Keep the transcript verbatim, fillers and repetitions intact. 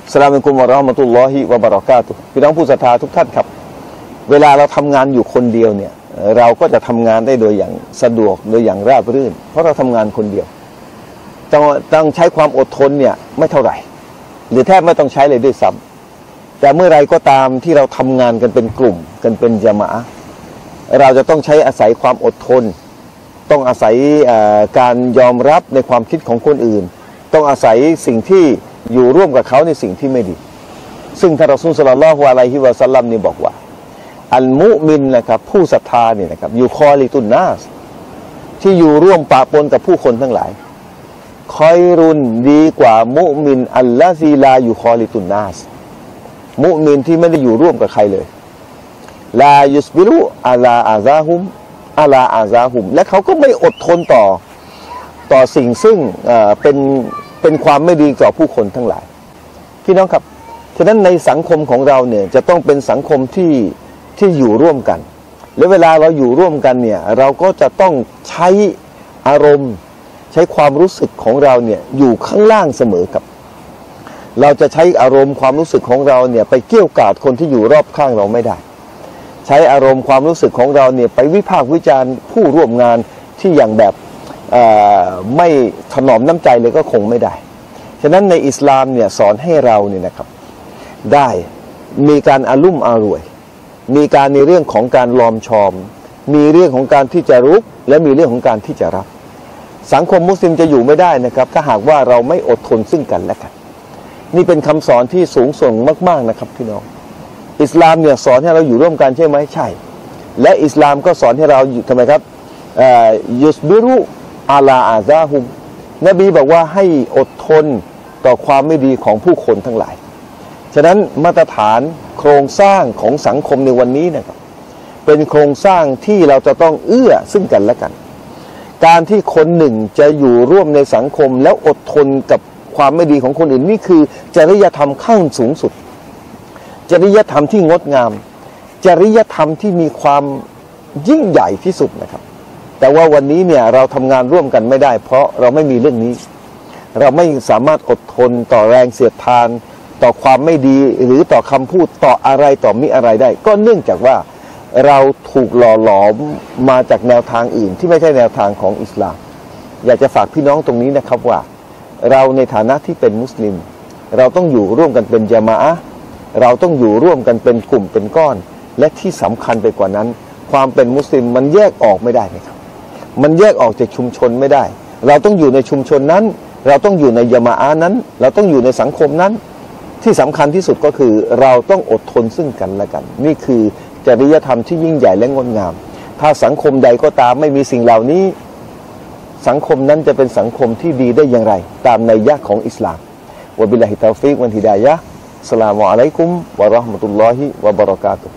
อัสสลามุอะลัยกุมวะเราะห์มะตุลลอฮิวะบะเราะกาตุฮ์พี่น้องผู้ศรัทธาทุกท่านครับเวลาเราทำงานอยู่คนเดียวเนี่ยเราก็จะทำงานได้โดยอย่างสะดวกโดยอย่างราบรื่นเพราะเราทำงานคนเดียวต้องต้องใช้ความอดทนเนี่ยไม่เท่าไหร่หรือแทบไม่ต้องใช้เลยด้วยซ้ำแต่เมื่อไรก็ตามที่เราทำงานกันเป็นกลุ่มกันเป็นญะมาอะห์เราจะต้องใช้อาศัยความอดทนต้องอาศัยการยอมรับในความคิดของคนอื่นต้องอาศัยสิ่งที่อยู่ร่วมกับเขาในสิ่งที่ไม่ดีซึ่งท่านรอซูล ศ็อลลัลลอฮุอะลัยฮิวะซัลลัมนี่บอกว่าอัลมุมินนะครับผู้ศรัทธาเนี่ยนะครับอยู่คอลิตุนนาสที่อยู่ร่วมปะปนกับผู้คนทั้งหลายคอยรุนดีกว่ามุมินอัลลาซีลาอยู่คอลิตุนนาสมุมินที่ไม่ได้อยู่ร่วมกับใครเลยลายุสบิรุอาลาอาซาฮุมอาลาอาซาฮุมและเขาก็ไม่อดทนต่อต่อสิ่งซึ่งเป็นเป็นความไม่ดีต่อผู้คนทั้งหลายพี่น้องครับฉะนั้นในสังคมของเราเนี่ยจะต้องเป็นสังคมที่ที่อยู่ร่วมกันและเวลาเราอยู่ร่วมกันเนี่ยเราก็จะต้องใช้อารมณ์ใช้ความรู้สึกของเราเนี่ยอยู่ข้างล่างเสมอครับเราจะใช้อารมณ์ความรู้สึกของเราเนี่ยไปเกี่ยวกาดคนที่อยู่รอบข้างเราไม่ได้ใช้อารมณ์ความรู้สึกของเราเนี่ยไปวิพากษ์วิจารณ์ผู้ร่วมงานที่อย่างแบบไม่ถนอมน้ำใจเลยก็คงไม่ได้ฉะนั้นในอิสลามเนี่ยสอนให้เราเนี่ยนะครับได้มีการอารุ่มอร่วยมีการในเรื่องของการลอมชอมมีเรื่องของการที่จะรุกและมีเรื่องของการที่จะรับสังคมมุสลิมจะอยู่ไม่ได้นะครับถ้าหากว่าเราไม่อดทนซึ่งกันและกันนี่เป็นคำสอนที่สูงส่งมากๆนะครับพี่น้องอิสลามเนี่ยสอนให้เราอยู่ร่วมกันใช่ไหมใช่และอิสลามก็สอนให้เราอยู่ทำไมครับยุสบิรุอาลาอาซาฮุมนบีบอกว่าให้อดทนต่อความไม่ดีของผู้คนทั้งหลายฉะนั้นมาตรฐานโครงสร้างของสังคมในวันนี้นะครับเป็นโครงสร้างที่เราจะต้องเอื้อซึ่งกันและกันการที่คนหนึ่งจะอยู่ร่วมในสังคมแล้วอดทนกับความไม่ดีของคนอื่นนี่คือจริยธรรมขั้นสูงสุดจริยธรรมที่งดงามจริยธรรมที่มีความยิ่งใหญ่ที่สุดนะครับแต่ว่าวันนี้เนี่ยเราทำงานร่วมกันไม่ได้เพราะเราไม่มีเรื่องนี้เราไม่สามารถอดทนต่อแรงเสียดทานต่อความไม่ดีหรือต่อคำพูดต่ออะไรต่อมิอะไรได้ก็เนื่องจากว่าเราถูกหล่อหลอมมาจากแนวทางอื่นที่ไม่ใช่แนวทางของอิสลามอยากจะฝากพี่น้องตรงนี้นะครับว่าเราในฐานะที่เป็นมุสลิมเราต้องอยู่ร่วมกันเป็นญะมาอะห์เราต้องอยู่ร่วมกันเป็นกลุ่มเป็นก้อนและที่สำคัญไปกว่านั้นความเป็นมุสลิมมันแยกออกไม่ได้นะครับมันแยกออกจากชุมชนไม่ได้เราต้องอยู่ในชุมชนนั้นเราต้องอยู่ในญะมาอะห์นั้นเราต้องอยู่ในสังคมนั้นที่สำคัญที่สุดก็คือเราต้องอดทนซึ่งกันและกันนี่คือจริยธรรมที่ยิ่งใหญ่และงดงามถ้าสังคมใดก็ตามไม่มีสิ่งเหล่านี้สังคมนั้นจะเป็นสังคมที่ดีได้อย่างไรตามนัยยะห์ของอิสลามวะบิลลาฮิตอฟิกวัลฮิดายะฮ์อัสสลามุอะลัยกุมวะเราะห์มะตุลลอฮิวะบะเราะกาตุฮ์